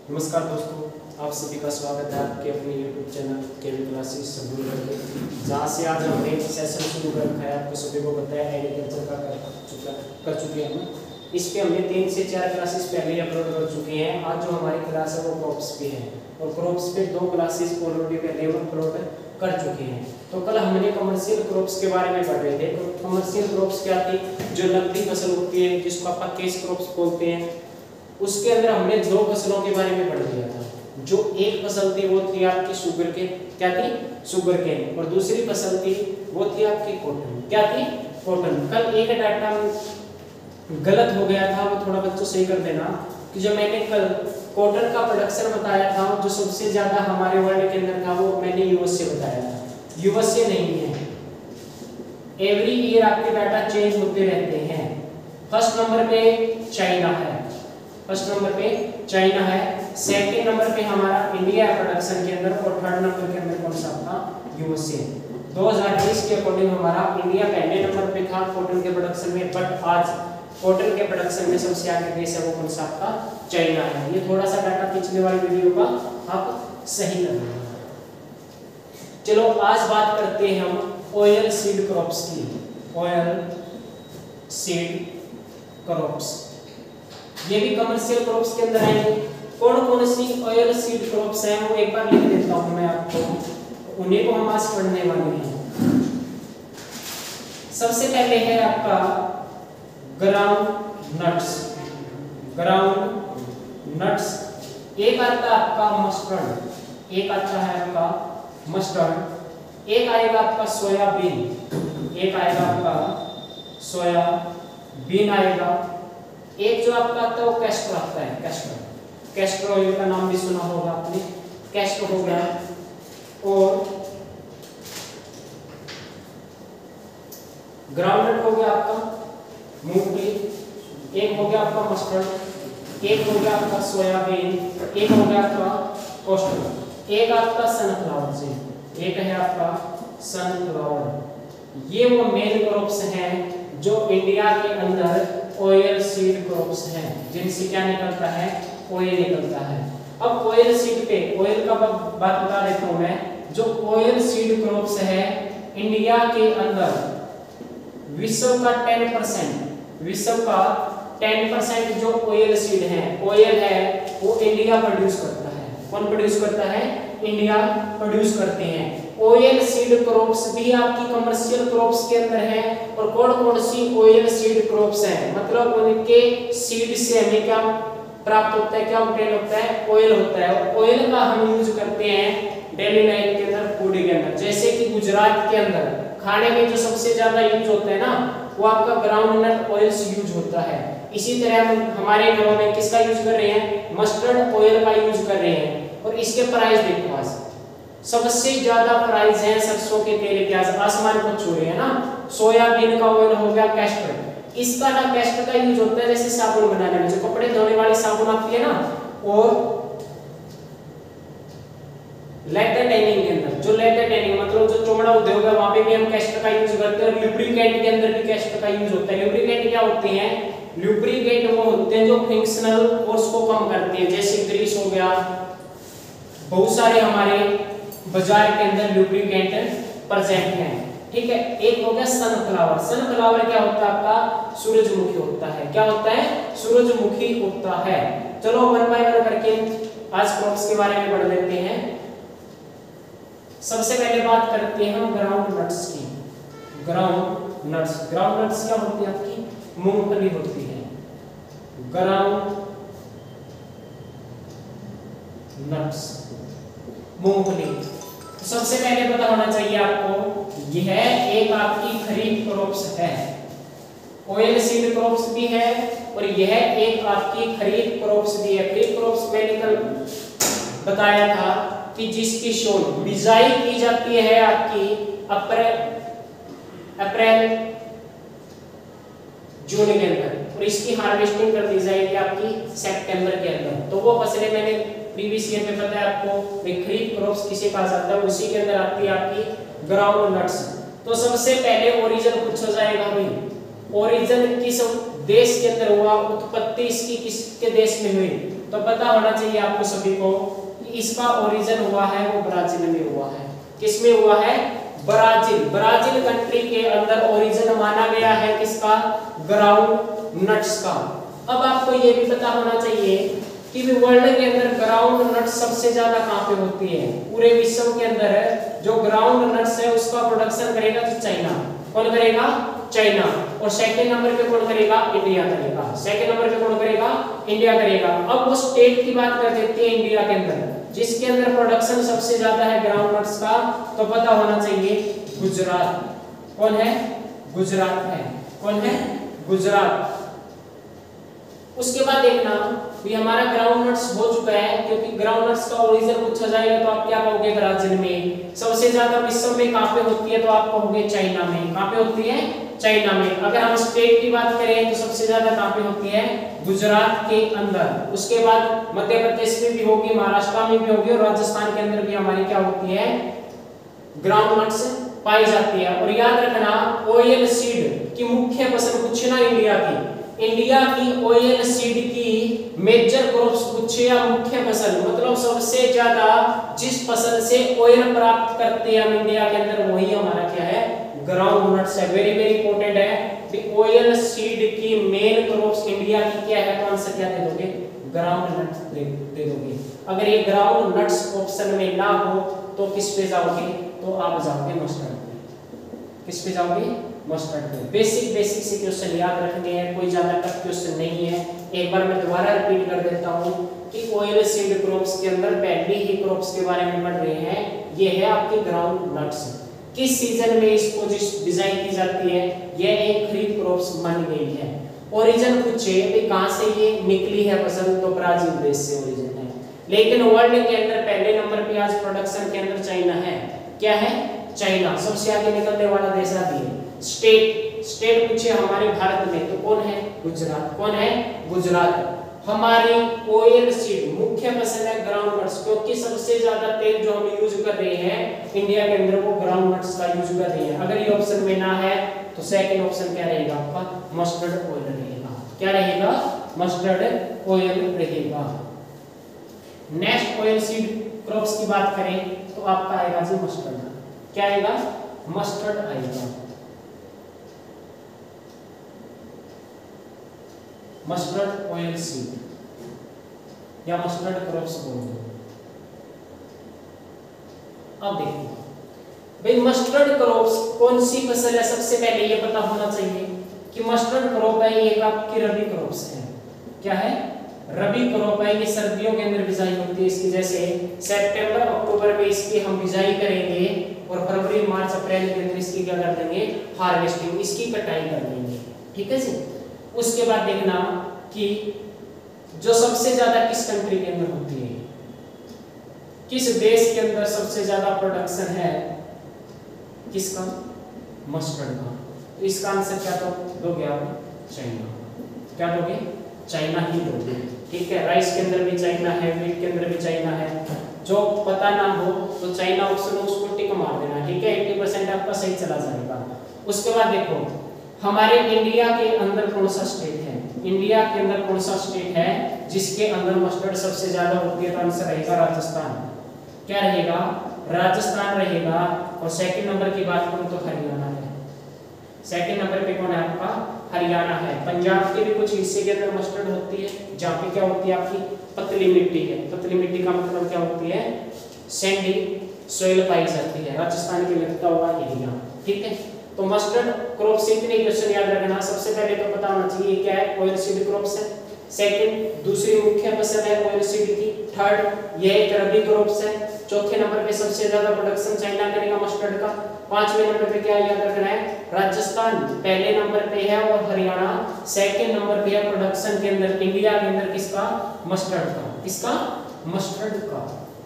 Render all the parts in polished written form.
नमस्कार दोस्तों, आप सभी का स्वागत है आपके अपने YouTube चैनल केवी क्लासेस संबूल करके, जहाँ से आज हमने एक सेशन शुरू कर रखा है। आपको सभी को पता है एग्रीकल्चर का कर चुके हैं हम। इस पे हमने 3 से 4 क्लासेस पहले अपलोड कर चुके हैं। आज जो हमारी क्लास है वो क्रॉप्स पे है और क्रॉप्स पे 2 क्लासेस ऑलरेडी पहले अपलोड कर चुके हैं। तो कल हमने कमर्शियल क्रॉप्स के बारे में पढ़ रहे थे। कमर्शियल क्रॉप्स क्या थी? जो नकदी फसल होती है, जिसको आप कैश क्रॉप्स बोलते हैं। उसके अंदर हमने 2 फसलों के बारे में पढ़ लिया था। जो एक फसल थी वो थी आपकी शुगर केन, क्या थी? Sugar cane. और दूसरी फसल थी वो थी आपकी कॉटन, क्या थी? कॉटन। कल एक डाटा गलत हो गया था, वो थोड़ा बच्चों सही कर देना कि जो मैंने कल कॉटन का प्रोडक्शन बताया था, जो सबसे ज्यादा हमारे वर्ल्ड के अंदर था, वो मैंने यूएस से बताया था। यूएस से नहीं है। एवरी ईयर आपके डाटा चेंज होते रहते हैं। फर्स्ट नंबर पे चाइना है, फर्स्ट नंबर पे चाइना है, सेकंड नंबर पे हमारा इंडिया है प्रोडक्शन के अंदर, और थर्ड नंबर के अंदर कौन सा था? यूएसए। 2020 के अकॉर्डिंग हमारा इंडिया पहले नंबर पे था कॉटन के प्रोडक्शन में, बट आज कॉटन के प्रोडक्शन में सबसे आगे देश है वो कौन सा आपका? चाइना है। ये थोड़ा सा डाटा पिछले वाली वीडियो का आप सही कर लेना। चलो आज बात करते हैं हम ऑयल सीड क्रॉप्स की। ऑयल सीड क्रॉप्स ये भी कमर्शियल क्रॉप्स के अंदर आएंगे। कौन कौन सी ऑयल सीड क्रॉप्स हैं वो एक बार लिख देता हूं मैं आपको, उन्हीं को हम आज पढ़ने वाले हैं। सबसे पहले है आपका ग्राउंड नट्स। ग्राउंड नट्स एक आता है आपका मस्टर्ड, एक आता है आपका मस्टर्ड, एक आएगा आपका सोयाबीन, एक आएगा आपका सोयाबीन आएगा, एक जो आपका आता है वो कैस्टर आता है। कैस्टर ऑयल का नाम भी सुना होगा आपने, कैस्टर हो गया। और ग्राउंडनट हो गया आपका मूंगफली, एक हो गया आपका मस्टर्ड, एक हो गया आपका सोयाबीन, एक हो गया आपका कोस्टर, एक आपका सनफ्लावर सीड, एक है आपका सनफ्लावर। ये वो मेन क्रॉप्स हैं जो इंडिया के अंदर ऑयल सीड क्रॉप्स हैं, जिनसे क्या निकलता है? ऑयल निकलता है। अब ऑयल सीड पे ऑयल का बात बता देता हूं मैं। जो ऑयल सीड क्रॉप्स है इंडिया के अंदर विश्व का 10% जो ऑयल सीड है, ऑयल है, वो इंडिया प्रोड्यूस करता है। कौन प्रोड्यूस करता है? इंडिया प्रोड्यूस करते हैं। ऑयल सीड क्रॉप्स भी आपकी कमर्शियल क्रॉप्स के अंदर है। और कौन कौन सी ऑयल सीड क्रॉप्स हैं? मतलब उनके सीड से हमें क्या प्राप्त होता है, क्या ऑब्टेन होता है? ऑयल होता है। ऑयल का हम यूज करते हैं डेली लाइफ के अंदर, फूड के अंदर। जैसे कि गुजरात के अंदर खाने में जो सबसे ज्यादा यूज होता है ना, वो आपका ग्राउंडनट ऑयल यूज होता है। इसी तरह हम हमारे घरों में किसका यूज कर रहे हैं? मस्टर्ड ऑयल का यूज कर रहे हैं। और इसके प्राइस देखो, आज सबसे ज्यादा प्राइस है सरसों के तेल के, आसमान को छू रहे हैं ना। सोयाबीन का ऑयल हो गया कैस्टर, इसका ना कैस्टर का यूज होता है जैसे साबुन बनाने में, जो कपड़े धोने वाली साबुन आती है ना, और लेदर टैनिंग के अंदर, जो लेदर टैनिंग मतलब जो चमड़ा उद्योग है वहां पे भी हम कैस्टर का यूज करते हैं। और लुब्रिकेंट के अंदर भी कैस्टर का यूज होता है। लुब्रिकेंट क्या होते हैं? लुब्रिकेंट वो होते हैं जो फ्रिक्शनल फोर्स को कम करते हैं, जैसे ग्रीस हो गया। बहुत सारे हमारे बाजार के अंदर लुब्रिकेंट प्रेजेंट हैं, ठीक है। एक हो गया सनफ्लावर। सनफ्लावर क्या होता है आपका? सूरजमुखी होता है। क्या होता है? सूरजमुखी होता है। चलो वन बाय वन करके आज क्रॉप्स के बारे में पढ़ लेते हैं। सबसे पहले बात करते हैं हम ग्राउंड नट्स की। ग्राउंड नट्स क्या होती है? आपकी मूंगफली होती है। ग्राउंड नट्स मूंगफली। तो सबसे पहले पता होना चाहिए आपको, यह एक आपकी खरीफ क्रॉप्स है। ऑयल सीड क्रॉप्स भी है और यह एक आपकी खरीफ क्रॉप्स भी है। खरीफ क्रॉप्स मैंने कल बताया था कि जिसकी शोल बिजाई की जाती है आपकी अप्रैल जून के अंदर, और इसकी हार्वेस्टिंग कर दी जाएगी आपकी सितंबर के अंदर। तो वो फसलें मैंने प्रीवियस ईयर में बताया आपको, खरीफ क्रॉप्स किसे कहा जाता है, उसी के अंदर आती है आपकी ग्राउंड नट्स। तो सबसे पहले ओरिजिन पूछा जाएगा भाई, ओरिजिन किस देश के अंदर हुआ, उत्पत्ति इसकी किसके देश में हुई, तो पता होना चाहिए आपको सभी को कि इसका ओरिजिन हुआ है वो ब्राजील में हुआ है। किस में हुआ है? ब्राजील। ब्राजील कंट्री के अंदर ओरिजिन माना गया है किसका? ग्राउंड नट्स का। अब आपको ये भी पता होना चाहिए कि वर्ल्ड के अंदर ग्राउंड नट्स सबसे ज्यादा कहां पे होती है? पूरे विश्व के अंदर जो ग्राउंड नट्स है उसका प्रोडक्शन करेगा तो चाइना। कौन करेगा? चाइना। और सेकंड नंबर पे कौन करेगा? इंडिया करेगा। सेकंड नंबर पे कौन करेगा? इंडिया करेगा। अब वो स्टेट की बात कर देते हैं इंडिया के अंदर जिसके अंदर प्रोडक्शन सबसे ज्यादा है ग्राउंड नट्स का, तो पता होना चाहिए गुजरात। कौन है? गुजरात है। कौन है? गुजरात। उसके बाद देखना भी हमारा ग्राउंड नट्स हो चुका है, क्योंकि ग्राउंड नट्स का ओरिजिन पूछा जाएगा तो आप क्या कहोगे? ब्राजील में। सबसे ज्यादा विश्व में कहां पे होती है? तो आप कहोगे चाइना में। कहां पे होती है? चाइना में। अगर हम स्टेट की बात करें तो सबसे ज्यादा कहां पे होती है? गुजरात के अंदर। उसके बाद मध्य प्रदेश में भी होगी, महाराष्ट्र में भी होगी और राजस्थान के अंदर भी हमारी क्या होती है? ग्राउंड नट्स पाई जाती है। और याद रखना ऑयल सीड की मुख्य फसल पूछना इंडिया की ऑयल सीड की मेजर क्रॉप्स पूछे या मुख्य फसल, मतलब सबसे ज्यादा जिस फसल से ऑयल प्राप्त करते हैं हम इंडिया के अंदर वही हमारा क्या है? ग्राउंड नट्स है। वेरी वेरी इंपॉर्टेंट है। ऑयल सीड की मेन क्रॉप्स इंडिया की क्या है? तो आंसर क्या दे दोगे? ग्राउंड नट्स दे दोगे। अगर ये ग्राउंड नट्स ऑप्शन में ना हो तो किस पे जाओगे? तो आप जाओगे मस्टर्ड पे। किस पे जाओगे? मस्टर्ड पे। बेसिक से क्वेश्चन याद रखने हैं, कोई ज्यादा टफ क्वेश्चन नहीं है। एक बार मैं दोबारा रिपीट कर देता हूं कि ऑयल सीड क्रॉप्स के अंदर पहली ही क्रॉप्स के बारे में पढ़ रहे हैं, ये है आपकी ग्राउंड नट्स। किस सीजन में इसको डिजाइन की जाती है? ये एक खरीफ क्रॉप्स मानी गई है। ओरिजिन पूछे तो कहां से ये निकली है फसल? तो ब्राजील देश से ओरिजिन है। लेकिन वर्ल्ड के अंदर पहले नंबर पे आज प्रोडक्शन के अंदर चाइना है। क्या है? चाइना। सबसे आगे निकलने वाला देश है। स्टेट पूछे हमारे भारत में तो कौन है? गुजरात। कौन है? गुजरात। हमारी ऑयल सीड मुख्य फसल है ग्राउंड नट्स, क्योंकि सबसे ज्यादा तेल जो हम यूज कर रहे हैं इंडिया के अंदर वो ग्राउंड नट्स का यूज कर रहे हैं। अगर ये ऑप्शन में ना है तो सेकंड ऑप्शन क्या रहेगा आपका? मस्टर्ड ऑयल रहेगा। क्या रहेगा? मस्टर्ड ऑयल रहेगा। नेक्स्ट ऑयल सीड क्रॉप्स की बात करें तो आपका आएगा जी मस्टर्ड। क्या आएगा? मस्टर्ड आएगा। मस्टर्ड ऑयल सीड या मस्टर्ड क्रॉप्स बोल दो। अब देखो भाई मस्टर्ड क्रॉप्स कौन सी फसल है? सबसे पहले ये पता होना चाहिए कि मस्टर्ड क्रॉप है ये आपकी रबी क्रॉप्स है। क्या है? रबी क्रॉप है। ये सर्दियों के अंदर बिजाई होती है इसकी, जैसे सितंबर अक्टूबर में इसकी हम बिजाई करेंगे और फरवरी मार्च अप्रैल के अंदर इसकी क्या कर देंगे? हार्वेस्टिंग, इसकी कटाई कर देंगे। ठीक है जी। उसके बाद देखना कि जो सबसे ज्यादा किस कंट्री के अंदर होती है, किस देश के अंदर सबसे ज्यादा प्रोडक्शन है किसका? मस्टर्ड का। तो इसका आंसर क्या दोगे आप? चाइना। क्या दोगे? चाइना ही दोगे। ठीक है। राइस के अंदर भी चाइना है, वीट के अंदर भी चाइना है। जो पता ना हो तो चाइना ऑप्शन उसको टिक मार देना। ठीक है। 80% आपका सही चला जाएगा। उसके बाद देखो हमारे इंडिया के अंदर कौन सा स्टेट है? इंडिया के अंदर कौन सा स्टेट है जिसके अंदर मस्टर्ड सबसे ज्यादा होती है? तो आंसर रहेगा राजस्थान। क्या रहेगा? राजस्थान रहेगा। और सेकंड नंबर की बात करूं तो हरियाणा है। सेकंड नंबर पे कौन है आपका? हरियाणा है। पंजाब के भी कुछ हिस्से के अंदर मस्टर्ड होती है जहाँ पे क्या होती है आपकी? पतली मिट्टी है। पतली मिट्टी का मतलब क्या होती है? सैंडी सॉइल पाई जाती है। राजस्थान के लगता हुआ एरिया। ठीक है। तो मस्टर्ड क्रॉप से इतने क्वेश्चन याद रखना। सबसे पहले तो पता होना चाहिए क्या है? ऑयल सीड क्रॉप्स है। सेकंड दूसरी मुख्य फसल है ऑयल सीड की। थर्ड ये एक रबी क्रॉप्स है। चौथे नंबर पे सबसे ज्यादा प्रोडक्शन चाइना करेगा मस्टर्ड का। पांचवें नंबर पे क्या याद रखना है? राजस्थान पहले नंबर पे है और हरियाणा सेकंड नंबर पे है प्रोडक्शन के अंदर इंडिया के अंदर किसका? मस्टर्ड का। किसका? मस्टर्ड का।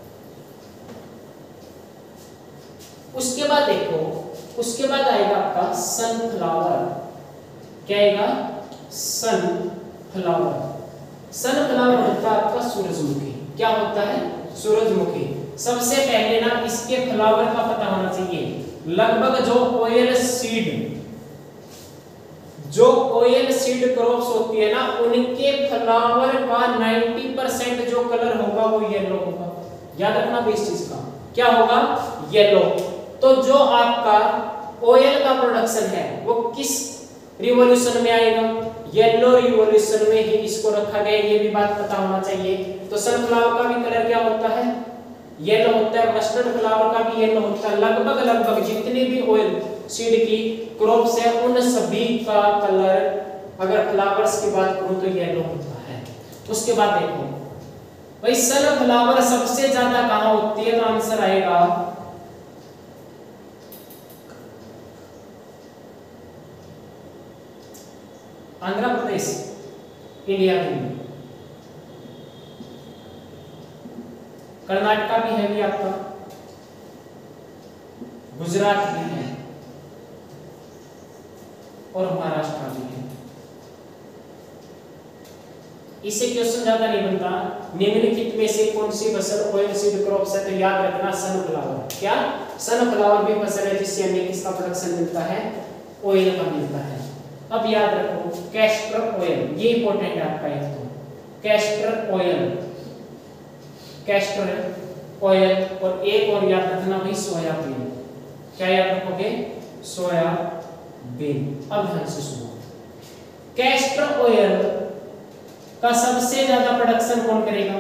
उसके बाद देखो उसके बाद आएगा आपका सनफ्लावर। क्या आएगा? सनफ्लावर। सनफ्लावर होता है आपका सूरजमुखी। क्या होता है? सूरजमुखी। सबसे पहले ना इसके फ्लावर का पता होना चाहिए। लगभग जो ऑयल सीड जो ऑयल सीड क्रॉप्स होती है ना, उनके फ्लावर का 90% जो कलर होगा वो येलो होगा। याद रखना भी इस चीज का, क्या होगा? येलो। तो जो आपका ऑयल का प्रोडक्शन है वो किस रिवॉल्यूशन में आएगा? येलो रिवॉल्यूशन में ही इसको रखा गया, ये भी बात पता होना चाहिए। तो सनफ्लावर का भी कलर क्या होता है? येलो होता है। मस्टर्ड फ्लावर का भी येलो होता है। लगभग जितने भी ऑयल सीड की क्रॉप्स है उन सभी का कलर, अगर फ्लावर्स की बात करूं तो येलो होता है। उसके बाद देखो भाई, सनफ्लावर सबसे ज्यादा कहां होती है? तो आंसर आएगा आंध्र प्रदेश, इंडिया में। कर्नाटका भी है भी आपका, गुजरात भी है और महाराष्ट्र भी है। इससे क्वेश्चन ज्यादा नहीं बनता। निम्नलिखित में से कौन सी फसल ऑयल सीड क्रॉप्स है? तो याद रखना सनफ्लावर। क्या? सनफ्लावर भी फसल है जिससे हमें किसका प्रोडक्शन मिलता है? ऑयल का मिलता है। अब याद रखो कैस्टर ऑयल, ये इंपॉर्टेंट है आपका। एक तो कैस्टर ऑयल, कैस्टर ऑयल, और एक और याद रखना भाई सोयाबीन। क्या याद रखोगे? सोयाबीन। अब ध्यान से सुनो, कैस्टर ऑयल का सबसे ज्यादा प्रोडक्शन कौन करेगा?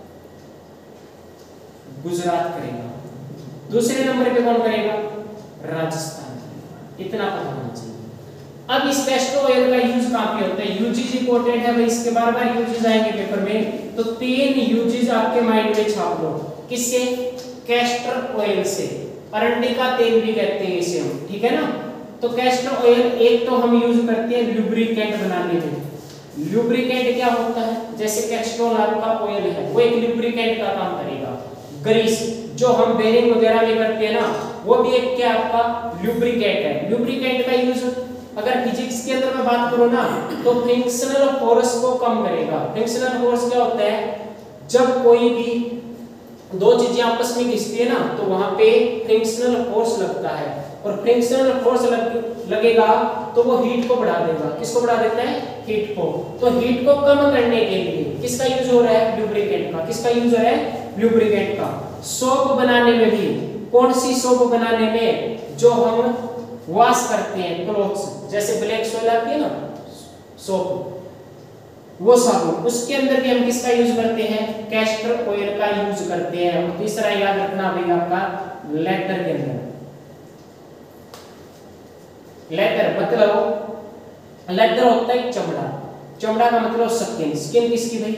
गुजरात करेगा। दूसरे नंबर पे कौन करेगा? राजस्थान करेगा। इतना पता होना चाहिए। अब इस कैस्टर ऑयल का यूज कहां पे होता है? यूजेज इंपॉर्टेंट है भाई, इसके बार-बार यूजेज आएंगे पेपर में। तो 3 यूजेज आपके माइंड में छाप लो। किससे? कैस्टर ऑयल से। अरंडी का तेल भी कहते हैं इसे हम, ठीक है ना। तो कैस्टर ऑयल एक तो हम यूज करते हैं लुब्रिकेंट बनाने में। लुब्रिकेंट क्या होता है? जैसे कैस्ट्रोल आपका ऑयल है, वो एक लुब्रिकेंट का काम करेगा। ग्रीस जो हम बेरिंग वगैरह में करते हैं ना, वो भी एक क्या आपका लुब्रिकेंट है। लुब्रिकेंट का यूज अगर फिजिक्स के अंदर मैं बात करूं ना, तो फ्रिक्शनल फोर्स को कम करेगा। फ्रिक्शनल फोर्स क्या होता है? जब कोई भी दो चीजें आपस में घिसती है ना, तो वहां पे फ्रिक्शनल फोर्स लगता है, और फ्रिक्शनल फोर्स लगेगा तो वो हीट को बढ़ा देगा। किसको बढ़ा देता है? हीट को। तो हीट को कम करने के लिए किसका यूज हो रहा है? लुब्रिकेंट का। किसका यूज हो रहा है? लुब्रिकेंट का। सोप बनाने में भी, कौन सी सोप बनाने में? जो हम वॉश करते हैं क्लोथ्स, जैसे ब्लैक सोइल आती है ना सोप, वो साबुन, उसके अंदर भी हम किसका यूज करते हैं? कैस्टर ऑयल का यूज करते हैं। और तीसरा याद रखना भाई आपका लेदर के अंदर। लेदर मतलब, लेदर होता है चमड़ा, चमड़ा का मतलब स्किन। स्किन किसकी भाई?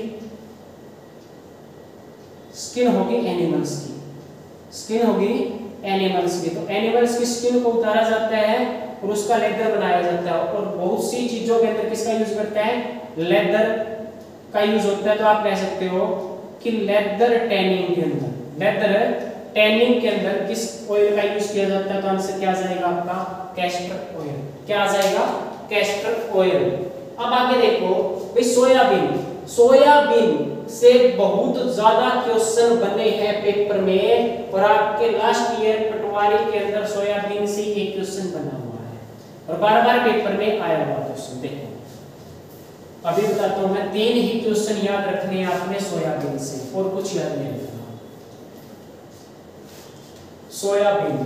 स्किन होगी एनिमल्स की, स्किन होगी एनिमल्स की। तो एनिमल्स की स्किन को उतारा जाता है और उसका लेदर बनाया जाता है। और बहुत सी चीजों के अंदर किसका यूज करता है? लेदर का यूज होता है। तो आप कह सकते हो कि लेदर टैनिंग के अंदर, लेदर टैनिंग के अंदर किस ऑयल का यूज किया जाता है? तो आंसर क्या आ जाएगा आपका? Castor oil. क्या आ जाएगा? Castor oil. अब आगे देखो भाई सोयाबीन। सोयाबीन से बहुत ज्यादा क्वेश्चन बने हैं पेपर में, और आपके लास्ट ईयर पटवारी के अंदर सोयाबीन से एक क्वेश्चन बना हुआ है और बार-बार पेपर में आया हुआ क्वेश्चन। देखो अभी बताता हूं मैं, 3 ही क्वेश्चन याद रखने हैं आपने सोयाबीन से, और कुछ याद नहीं रखना। सोयाबीन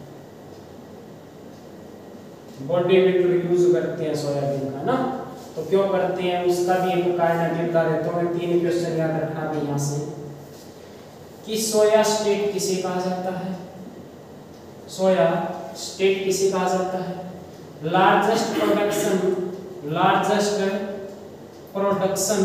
बॉडी बिल्डर यूज करते हैं सोयाबीन का ना, तो क्यों करते हैं उसका भी एक कारण अभी बता देता हूं। 3 क्वेश्चन याद रखना है यहां से कि सोया स्टेट किसे कहा जाता है? सोया स्टेट किसे कहा जाता है? लार्जेस्ट प्रोडक्शन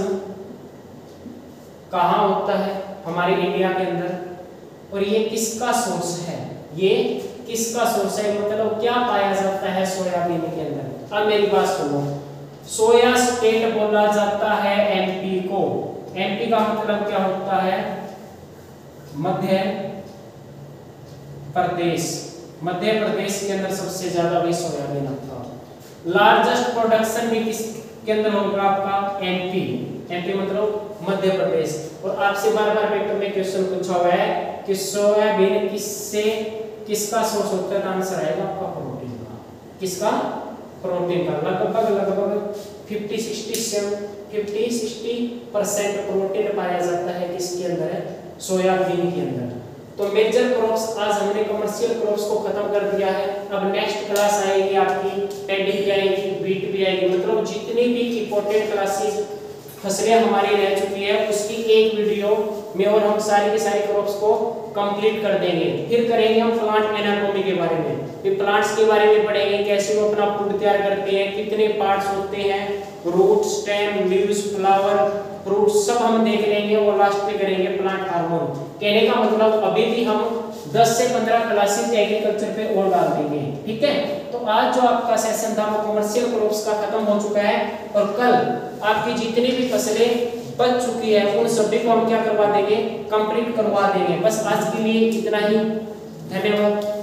कहां होता है? हमारे इंडिया के अंदर। और ये किसका सोर्स है? ये किसका सोर्स है? मतलब क्या पाया जाता है सोयाबीन के अंदर? अब मेरी बात सुनो, सोया स्टेट बोला जाता है एमपी को। एमपी का मतलब क्या होता है? मध्य प्रदेश। मध्य प्रदेश के अंदर सबसे ज्यादा भी सोयाबीन आता है। लार्जेस्ट प्रोडक्शन भी किसके अंदर होगा आपका? एमपी। एमपी मतलब मध्य प्रदेश। और आपसे बार-बार पेपर में क्वेश्चन पूछा हुआ है कि सोयाबीन किसका सोर्स होता है? आंसर आएगा आपका प्रोटीन का। किसका? प्रोटीन का लगभग 50-60% प्रोटीन पाया जाता है किसके अंदर है, सोयाबीन के अंदर। तो मेजर क्रॉप्स आज हमने कमर्शियल क्रॉप्स को खत्म कर दिया है। अब नेक्स्ट क्लास आएगी आपकी पैडी भी आएगी, बीट भी आएगी, मतलब जितनी भी इंपॉर्टेंट क्लासेस फसलें हमारी रह चुकी है उसकी एक वीडियो में और हम सारी के सारी क्रॉप्स को कंप्लीट कर देंगे। फिर करेंगे हम प्लांट एनाटॉमी के बारे में, फिर प्लांट्स के बारे में पढ़ेंगे, कैसे वो अपना फूड तैयार करते हैं, कितने पार्ट्स होते हैं, root, stem, leaves, flower, fruit सब हम देख लेंगे और लास्ट में करेंगे प्लांट हार्मोन। कहने का मतलब अभी भी हम 10 से 15 क्लासेस एग्रीकल्चर पे और डाल देंगे, ठीक है। तो आज जो आपका सेशन था वो कमर्शियल क्रॉप्स का खत्म हो चुका है और कल आपकी जितनी भी फसलें बच चुकी है उन सभी को हम क्या करवा देंगे, कंप्लीट करवा देंगे। बस आज के लिए इतना ही, धन्यवाद।